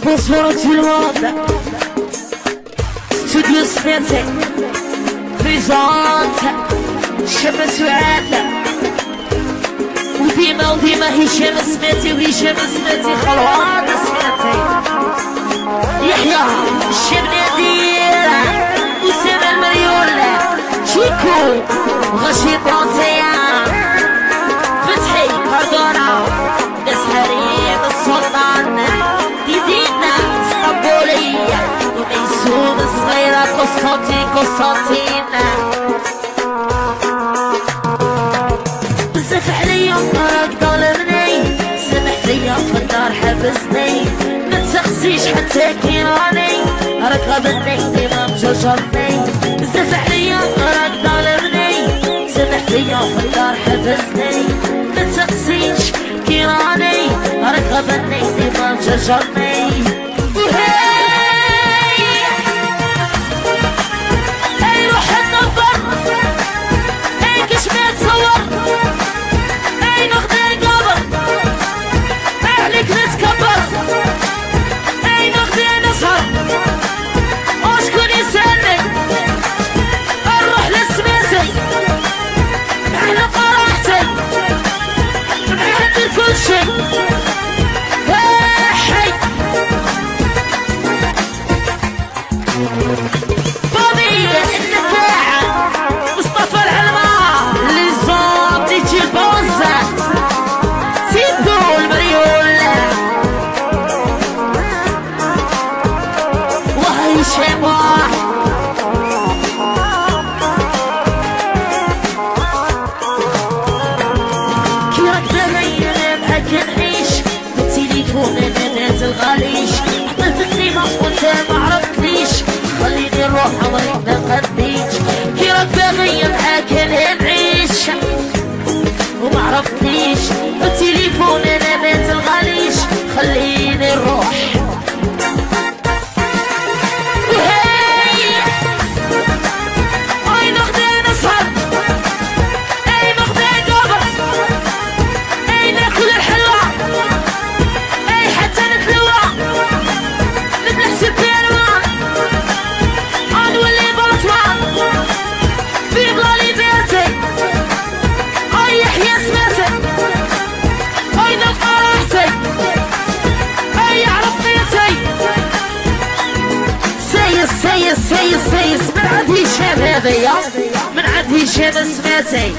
بصورة الوضع استوديو سميتي بريزونت شمس وعادة وديما هشام سميتي وهشام سميتي خلوات سميتي يحيى الشبنة ديرة أسامة المريولة شيكو غشي طونتيا فتحي كاردونا ناس حريم السلطان ديدينا اسطنبولية وميسون الصغيرة قسطنطين بزاف عليا راك ظالمني سامح ليا في الدار حبسني ما تخزيش حتى كي راني راك غابني ديما مجرجرني بزاف عليا راك ظالمني سامح ليا في الدار حبسني ما تخزيش كي راني راك غابني ديما مجرجرني عرفتنيش بالتليفون انا ما تلغاليش خليني نروح وهي اي نغدي نسهر اي نغدي قبر اي ناكل الحلوى اي حتى نتلوى نبلع سبيروان نولي بلطوان في بلا ليبرتي اي يحيى سميتي اي نلقى راحتي اي يعرف قيمتي سيس من عند هشام هذيا من عند هشام سميتي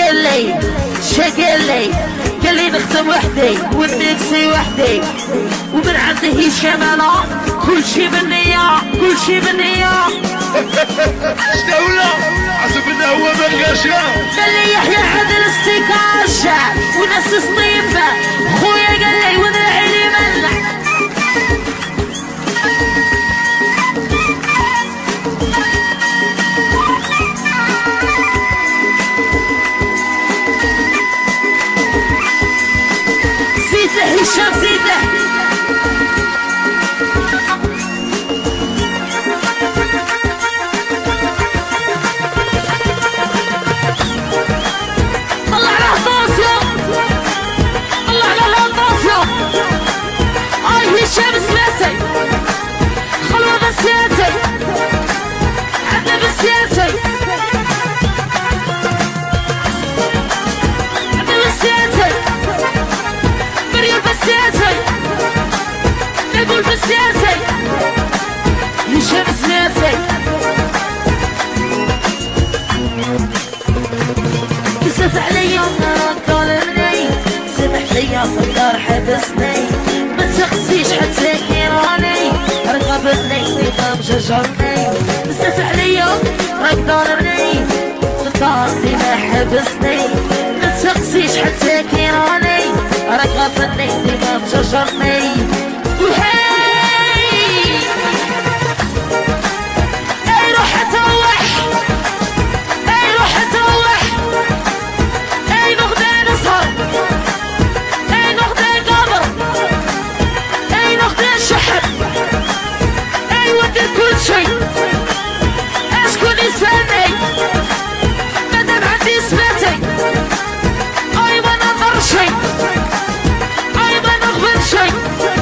قال لي نخدم وحدي ونميكسي وحدي ومن عند هشام انا كل شي بالنية شدولة حسب هو بلقاشة قال لي يحيى عدل استيكاشة وناس صنيفة خويا قال لي وذرعي لي ملح زيده هشام زيده هشام سميتي خلوة بسياتي عدنا بسياتي مريم بسياتي نقول بسياتي هشام سميتي بزاف عليا راك ظالمني سامح ليا في الدار حبسني تخزيش حتى كي راني راك غابني ديما مجرجرني بزاف عليا راك ظالمني في الدار ديما حبسني ما تخزيش حتى كي راني راك غابني ديما مجرجرني اي روح اتروح اي نغدي نسهر اي نغدي قبر شحن اي ودي كل شي اشكون يسالني مادام عندي سميتي اي ما نظر شي اي ما نغبن شي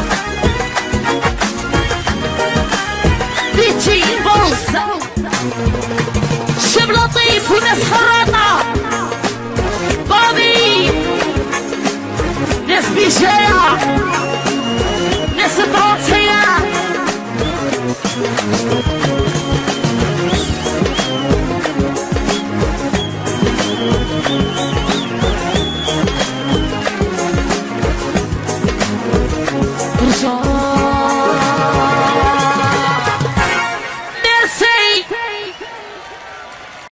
شباب لطيف وناس خراطة بابي، ناس بيجاية، ناس تروتي